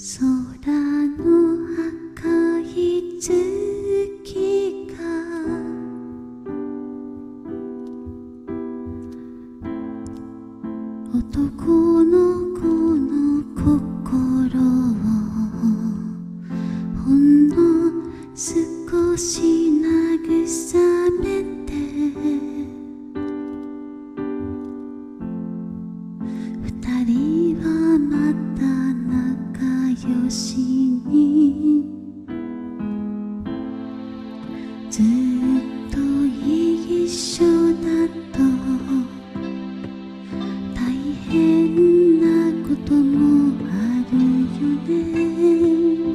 空の赤い月が男の子の心をほんの少し慰めて二人はまた仲良しにずっと一緒だと大変なこともあるよね。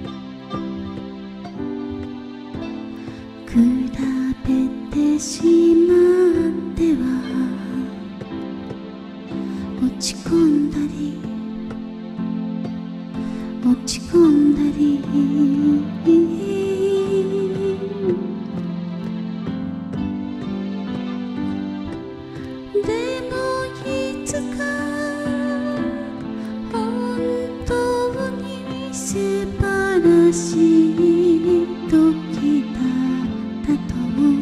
比べてしまっては落ち込んだり落ち込んだりでもいつか本当に素晴らしい時だったと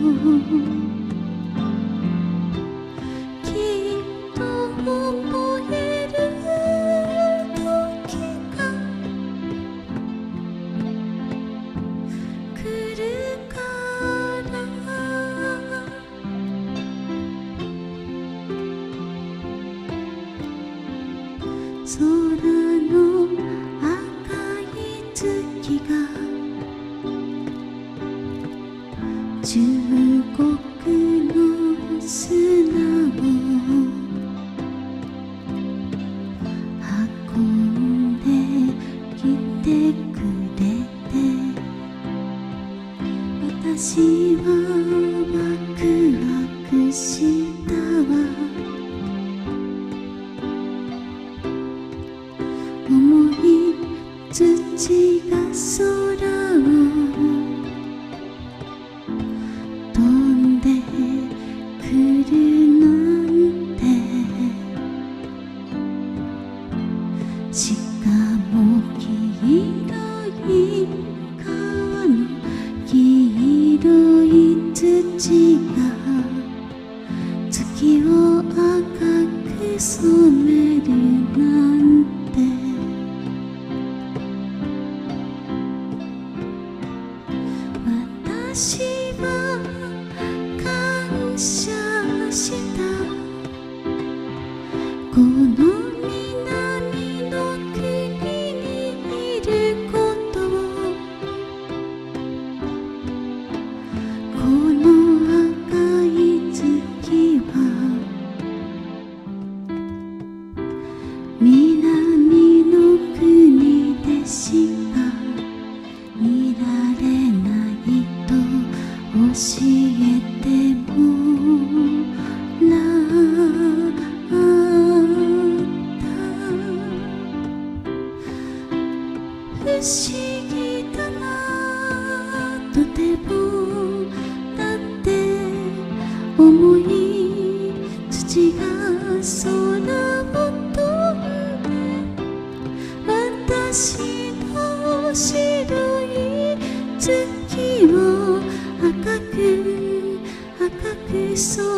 きっと思える時が来るから空の赤い月が中国の砂を運んできてくれて私はワクワクしたわ。重い土が空を飛んでくるなんてしかも黄色い川の黄色い土が月を赤く染めるなんて私は感謝したこの南の国にいることをこの赤い月は南の国でしか見られないと教えてもらった不思議だなとてもだって重い土が空を飛んで私の白い月を赤く染